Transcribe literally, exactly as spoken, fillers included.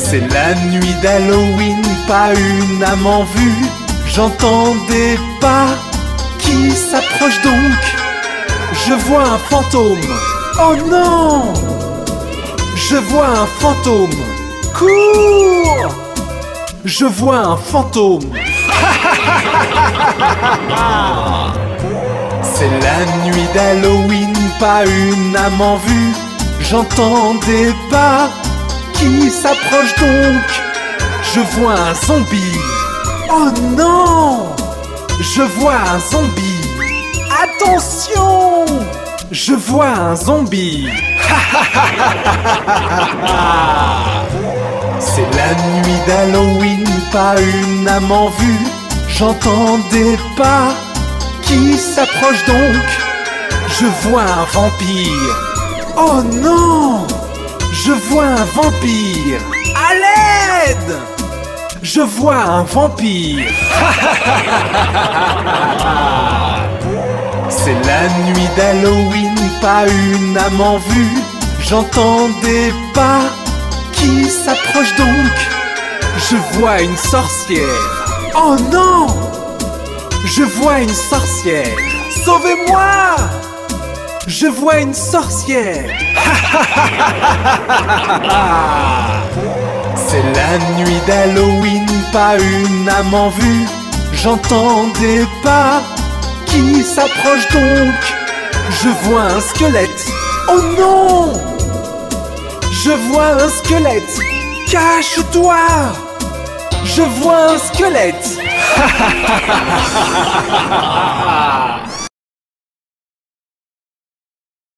C'est la nuit d'Halloween, pas une âme en vue. J'entends des pas qui s'approchent donc. Je vois un fantôme. Oh non! Je vois un fantôme. Cours! Je vois un fantôme. C'est la nuit d'Halloween, pas une âme en vue. J'entends des pas qui s'approchent donc. Je vois un zombie. Oh non! Je vois un zombie. Attention! Je vois un zombie. C'est la nuit d'Halloween, pas une âme en vue. J'entends des pas qui s'approchent donc. Je vois un vampire. Oh non! Je vois un vampire. À l'aide! Je vois un vampire. C'est la nuit d'Halloween, pas une âme en vue. J'entends des pas qui s'approchent donc. Je vois une sorcière. Oh non! Je vois une sorcière. Sauvez-moi! Je vois une sorcière. C'est la nuit d'Halloween, pas une âme en vue. J'entends des pas qui s'approchent donc. Je vois un squelette. Oh non! Je vois un squelette. Cache-toi! Je vois un squelette.